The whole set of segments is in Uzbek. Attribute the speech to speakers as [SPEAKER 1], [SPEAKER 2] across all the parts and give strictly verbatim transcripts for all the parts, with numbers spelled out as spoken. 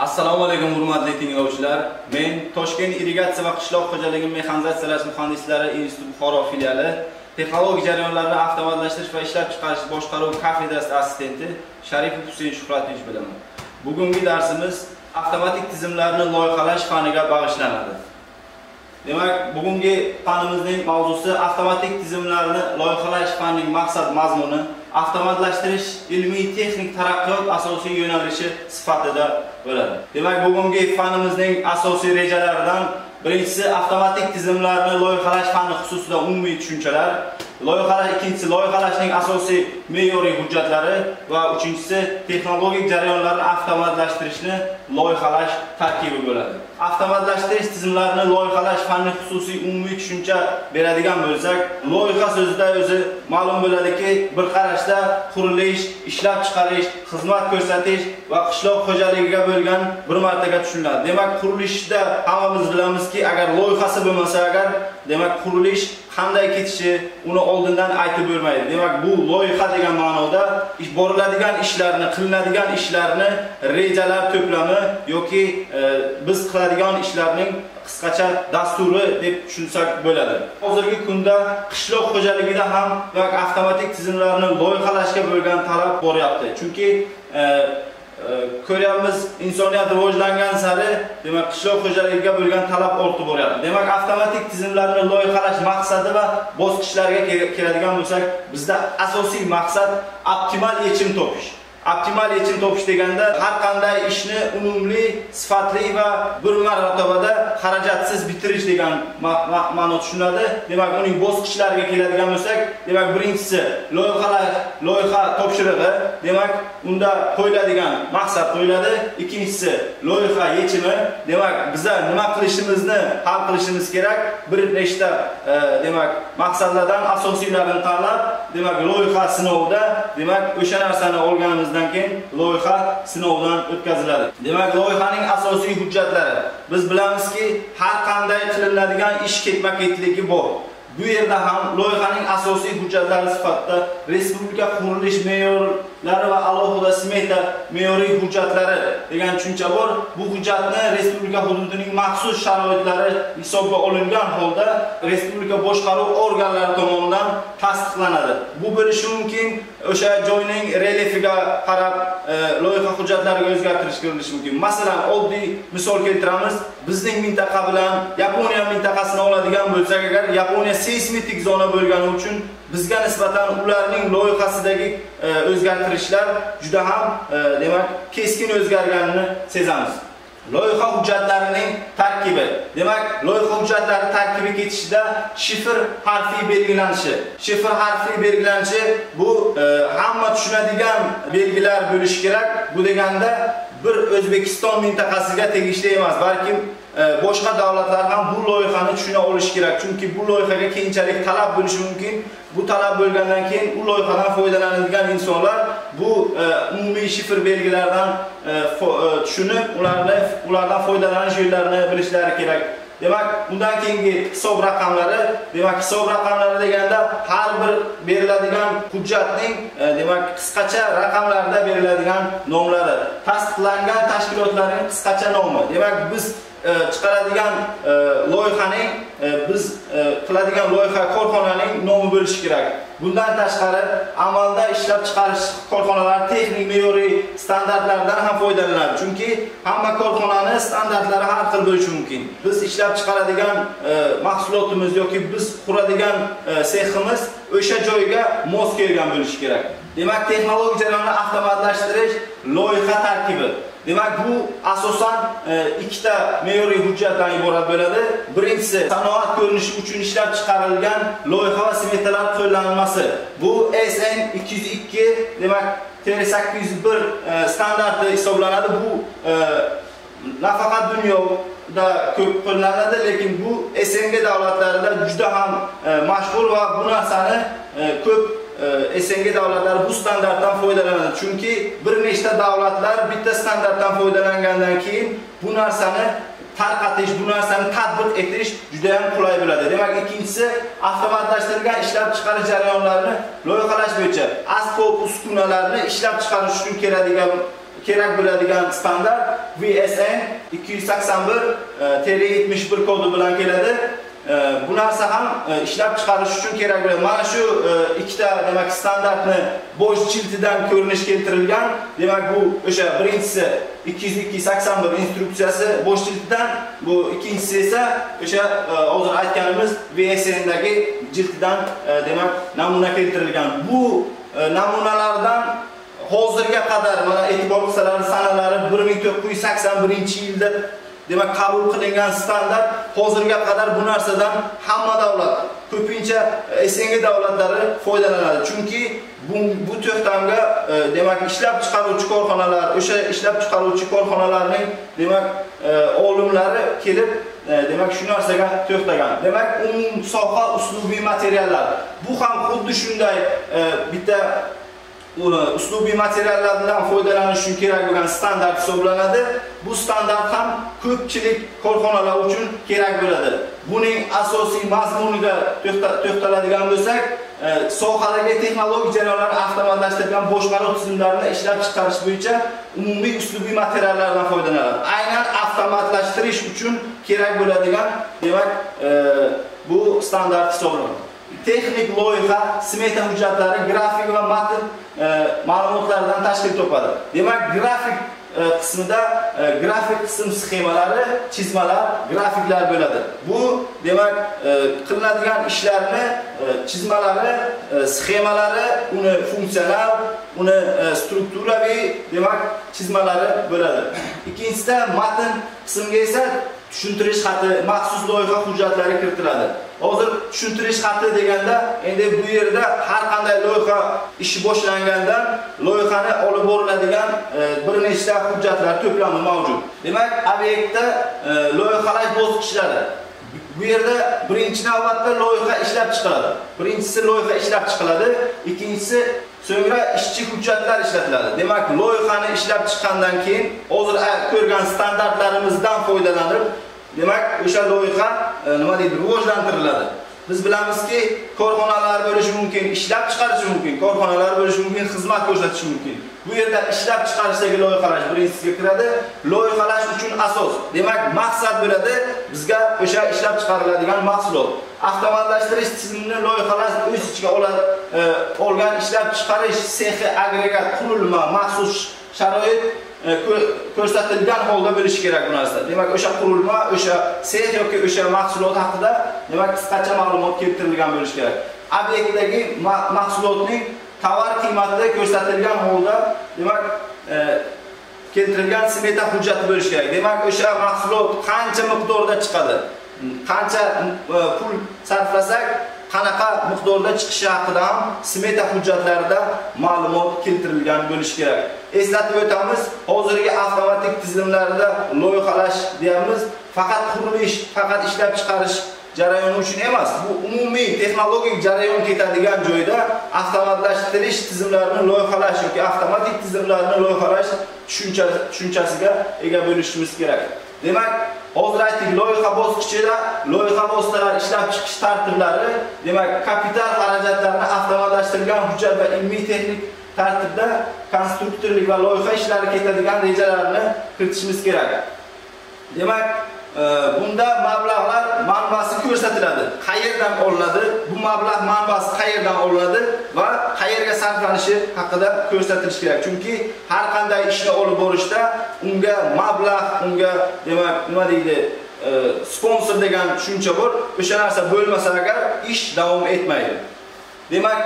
[SPEAKER 1] Assalomu alaykum hurmatli tinglovchilar. Men Toshkent irrigatsiya va qishloq xo'jaligi mexanizatsiyalash muhandislari instituti Buxoro filiali texnologik jarayonlarni avtomatlashtirish va ishlab chiqarish boshqaruv kafedrasi assistenti Sharipov Husayn Shuhratovich bilaman. Bugungi darsimiz avtomatik tizimlarni loyihalash faniga bag'ishlanadi. Demak, bugungi fanimizning mavzusi avtomatik tizimlarni loyihalash fanining maqsad mazmuni, avtomatlashtirish ilmiy texnik taraqqiyot asosiy yo'nalishi sifatida bo'ladi. Demak, bugungi fanimizning asosiy rejalaridan birinchisi avtomatik tizimlarni loyihalash fani xususida umumiy tushunchalar, loyihalash ikkinchisi loyihalashning asosiy me'yoriy hujjatlari va uchinchisi texnologik jarayonlarni avtomatlashtirishni loyihalash tarkibi bo'ladi. Avtomatlashtirish tizimlarini loyihalash fani xususiy umumiy tushuncha beradigan bo'lsak, loyiha so'zida o'zi ma'lum bo'ladiki, bir qarashda qurilish, ishlab chiqarish, xizmat ko'rsatish va qishloq xo'jaligiga bo'lgan bir martaga tushuniladi. Demak, qurilishda hammamiz bilamizki, agar loyihasi bo'lmasa, agar demak qurilish qanday ketishi uni oldindan aytib bo'lmaydi. Demak, bu loyiha degan ma'noda ish boriladigan ishlarni, qilinadigan ishlarni rejalar to'plami yoki e, biz qiladigan ishlarning qisqacha dasturi deb tushunsak bo'ladi. Hozirgi kunda qishloq xo'jaligida ham demak avtomatik tizimlarni loyihalashga bo'lgan talab boryapti. Chunki e, ko'ryapmiz, insoniyat rivojlangan sari demak qishloq xo'jaligiga bo'lgan talab ortib boryapti. Demak, avtomatik tizimlarni loyihalash maqsadi va bosqichlarga keladigan bo'lsak, bizda asosiy maqsad optimal yechim topish. Optimal yechim topish deganda har qanday ishni unumli, sifatli va bir marotaba xarajatsiz bitirish degan ma'no tushunadi. Demak, uning bosqichlariga keladigan bo'lsak, demak birinchisi loyihalash, loyiha topshirig'i, demak unda qo'yiladigan maqsad qo'yiladi. Ikkinchisi loyiha yechimi, demak biza nima qilishimizni hal qilishimiz kerak. Bir nechta e, demak maqsadlardan asosiylarini tanlab, demak loyiha sinovida, demak o'sha narsani olganimiz dan keyin loyiha sinovdan o'tkaziladi. Demak, loyihaning asosiy hujjatlari. Biz bilamizki, har qanday qilinadigan ish ketma-ketligi bor. Bu yerda ham loyihaning asosiy hujjatlari sifatida respublika qurilish me'yorlari va alohida smeta me'yoriy hujjatlari degan tushuncha bor. Bu hujjatni respublika hududining maxsus sharoitlari hisobga olingan holda respublika boshqaruv organlari tomonidan tasdiqlanadi. Bu bo'lishi mumkin o'sha joyning relyefiga qarab e, loyiha hujjatlariga o'zgartirish kirilishi mumkin. Masalan, oddiy misol keltiramiz. Bizning mintaqa bilan Yaponiya mintaqasini oladigan bo'lsak, agar Yaponiya seismik zona bo'lgani uchun bizga nisbatan ularning loyihasidagi e, o'zgartirishlar juda ham e, demak keskin o'zgarganini sezamiz. Loyiha hujjatlarining tarkibi. Demak, loyiha hujjatlari tarkibi ketishida shifr harfi belgilanishi. Shifr harfi belgilanishi bu e, hamma tushunadigan belgilar bo'lishi kerak. Bu deganda bir O'zbekiston mintaqasiga tegishli emas, balki e, boshqa davlatlar ham bu loyihani tushuna olishi kerak. Chunki bu loyihaga keyinchalik talab bo'lishi mumkin. Bu talab bo'lgandan keyin u loyihadan foydalanadigan insonlar bu e, umumiy shifr belgilardan e, e, tushunib, ularni ulardan foydalanish yo'llarini bilishlari kerak. Demak, undan keyingi hisob raqamlari, demak hisob raqamlari deganda har bir beriladigan hujjatning e, demak qisqacha raqamlarda beriladigan nomlari, tasdiqlangan tashkilotlarning qisqacha nomi. Demak, biz e, chiqaradigan e, loyihaning e, biz e, qiladigan loyiha korxonaning nomi bo'lishi kerak. Bundan tashqari, amalda ishlab chiqarish korxonalari texnik me'yoriy standartlardan ham foydalanadi. Chunki hamma korxonaning standartlari har xil bo'lishi mumkin. Biz ishlab chiqaradigan e, mahsulotimiz yoki biz quradigan e, seximiz o'sha joyga mos kelgan bo'lishi kerak. Demak, texnologik jarayonni avtomatlashtirish loyiha tarkibi. Demak, bu asosan e, ikkita me'yoriy hujjatdan iborat bo'ladi. Birinchisi sanoat ko'rinishi uchun ishlab chiqarilgan loyiha va smetalar qo'llanilmasi. Bu S N ikki yuz ikki, demak T sakkiz yuz bir e, standarti hisoblanadi. Bu e, nafaqat dunyoda ko'p qo'llaniladi, lekin bu S N G davlatlarida juda ham e, mashhur va bu narsani e, ko'p S N G davlatlari bu standartdan foydalanadi. Chunki bir nechta davlatlar bitta standartdan foydalangandan keyin bu narsani tarqatish, bu narsani tatbiq etish juda ham qulay bo'ladi. Demak, ikkinchisi avtomatlashtirilgan ishlab chiqarish jarayonlarini loyihalash bo'yicha asbob uskunalarni ishlab chiqarish uchun keladigan kerak bo'ladigan standart V S N ikki yuz sakson bir T R yetmish bir kodi bilan keladi. Bu narsa ham ishlab chiqarish uchun kerak bo'ladi. Mana shu ikkita demak standartni bo'sh jildidan ko'rinish keltirilgan. Demak bu o'sha birinchisi ikki yuz ikki sakson bir instruksiyasi bo'sh jildidan, bu ikkinchisi esa o'sha hozir aytganimiz V S N dagi jildidan demak namuna keltirilgan. Bu namunalardan hozirga qadar mana e'tibor qilsalar sanalari bir ming to'qqiz yuz sakson birinchi yilda demak qabul qilingan standart hozirga qadar bu narsadan hamma davlat, ko'pincha S N G davlatlari foydalanadi. Chunki bu bu to'xtamga demak ishlab chiqaruvchi korxonalar, o'sha ishlab chiqaruvchi korxonalarning demak olimlari kelib demak shu narsaga to'xtagan. Demak umum soha uslubiy materiallar. Bu ham xuddi shunday bitta uslubiy materiallardan foydalanish uchun kerak bo'lgan standart hisoblanadi. Bu standart ham ko'pchilik korxonalar uchun kerak bo'ladi. Buning asosiy mazmuniga to'xtaladigan bo'lsak, sohadagi texnologik jarayonlarni avtomatlashtirgan boshqaruv tizimlarini ishlab chiqarish bo'yicha umumiy uslubiy materiallardan foydalanadi. Aynan avtomatlashtirish uchun kerak bo'ladigan demak bu standart hisoblanadi. Texnik loyiha, smeta hujjatlari, grafik va matn ma'lumotlardan tashkil topadi. Demak, grafik qismida grafik qism sxemalari, chizmalar, grafiklar bo'ladi. Bu demak qilinadigan ishlarni chizmalari, sxemalari, uni funksional, uni strukturaviy demak chizmalari bo'ladi. Ikkinchisida matn qismiga esa tushuntirish xati, maxsus loyiha hujjatlari kiritiladi. Hozir tushuntirish xati deganda, endi bu yerda har qanday loyiha ishi boshlangandan loyihani olib boriladigan bir nechta hujjatlar to'plami mavjud. Demak, obyektda loyihalash bosqichlari. Bu yerda birinchi navbatda loyiha ishlab chiqiladi. Birinchisi loyiha ishlab chiqiladi, ikkinchisi so'ngra ishchi hujjatlar ishlatiladi. Demak, loyihani ishlab chiqqandan keyin hozir ko'rgan standartlarimizdan foydalanib, demak, o'sha loyiha nima deydi, rivojlantiriladi. Biz bilamizki, korxonalar bo'lishi mumkin, ishlab chiqarish mumkin, korxonalar bo'lishi mumkin, xizmat ko'rsatish mumkin. Bu yerda ishlab chiqarishdagi loyihalash birinchisiga kiradi. Loyihalash uchun asos, demak, maqsad bo'ladi bizga o'sha ishlab chiqariladigan mahsulot. Avtomatlashtirish tizimini loyihalash o'z ichiga oladi, olgan ishlab chiqarish sexi, agregat, qurilma, maxsus sharoit ko'rsatilgan holda bo'lishi kerak bu narsa. Demak, o'sha qurilma, o'sha sex yoki o'sha mahsulot haqida demak qisqacha ma'lumot keltirilgan bo'lishi kerak. Obyektdagi mahsulotning tovar qiymati ko'rsatilgan holda demak keltirilgan smeta hujjati bo'lishi kerak. Demak, o'sha mahsulot qancha miqdorda chiqadi, qancha pul sarflasak qanaqa miqdorda chiqishi haqida ham smeta hujjatlarida ma'lumot keltirilgan bo'lishi kerak. Eslatib o'tamiz, hozirgi avtomatik tizimlarda loyihalash deyamiz, faqat qurilish, faqat ishlab chiqarish jarayoni uchun emas, bu umumiy texnologik jarayon ketadigan joyda avtomatlashtirish tizimlarini loyihalash yoki avtomatik tizimlarni loyihalash tushunchasiga ega bo'lishimiz kerak. Demak, hozir aytdik, loyiha bosqichida loyiha vositalari ishlab chiqish tartiblari, demak, kapital xarajatlarini avtomatlashtirilgan hujjat va ilmiy texnik tartibda konstruktorlik va loyiha ishlari ketadigan rejalarni kiritishimiz kerak. Demak, bunda mablag'lar manbasi ko'rsatiladi. Qayerdan olinadi? Bu mablag' manbasi qayerdan olinadi va qayerga sarflanishi haqida ko'rsatilish kerak. Chunki har qanday ishni olib borishda unga mablag', unga demak, nima deydi, sponsor degan tushuncha bor. O'sha narsa bo'lmasa agar ish davom etmaydi. Demak,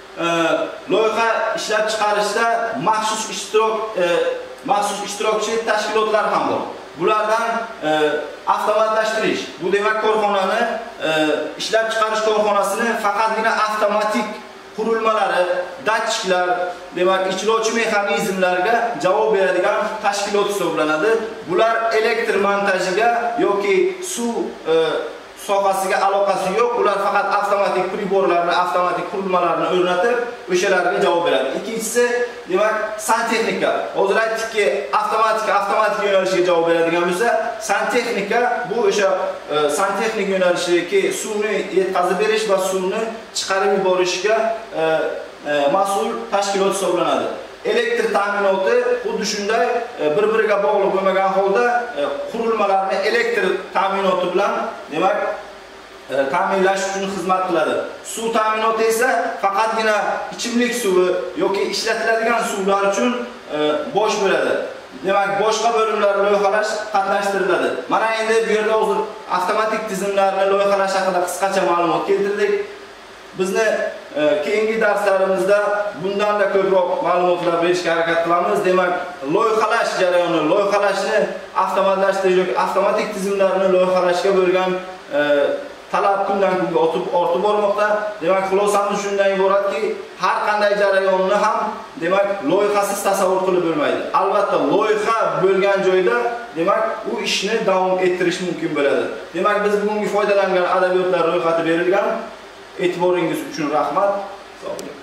[SPEAKER 1] loyiha ishlab chiqarishda maxsus ishtirok maxsus ishtirokchi tashkilotlar ham bor. Bulardan avtomatlashtirish, bu demak korxonani ishlab chiqarish korxonasini faqatgina avtomatik qurilmalari, datchiklar, demak ijrochi mexanizmlarga javob beradigan tashkilot hisoblanadi. Bular elektr montajiga yoki suv sohasiga aloqasi yo'q. Ular faqat avtomatik priborlarni, avtomatik qurilmalarni o'rnatib, o'shalarga javob beradi. Ikkinchisi, demak, santexnika. Hozir aytdikki, avtomatik avtomatik yo'nalishga javob beradigan bo'lsa, santexnika bu o'sha santexnik yo'nalishiki suvni yetkazib berish va suvni chiqarib yuborishga mas'ul tashkilot hisoblanadi. elektr ta'minoti xuddi shunday bir-biriga bog'liq bo'lmagan holda qurilmalarni elektr ta'minoti bilan, demak, ta'minlash uchun xizmat qiladi. Suv ta'minoti esa faqatgina ichimlik suvi yoki ishlatiladigan suvlar uchun bosh bo'ladi. Demak, boshqa bo'limlarni loyihalash qatnashtiriladi. Mana endi bu yerda hozir avtomatik tizimlarni loyihalash haqida qisqacha ma'lumot keltirdik. Bizni keyingi darslarimizda bundan da ko'proq ma'lumotlar berishga harakat qilamiz. Demak, loyihalash jarayoni, loyihalashni avtomatlashtirish yoki avtomatik tizimlarni loyihalashga bo'lgan talab kundan kunga ortib bormoqda. Demak, xulosamiz shundan iboratki, har qanday jarayonni ham, demak, loyihasiz tasavvur qilib bo'lmaydi. Albatta, loyiha bo'lgan joyda, demak, u ishni davom ettirish mumkin bo'ladi. Demak, biz bugungi foydalangan adabiyotlar ro'yxati berilgan. E'tiboringiz uchun rahmat. Sog' bo'ling.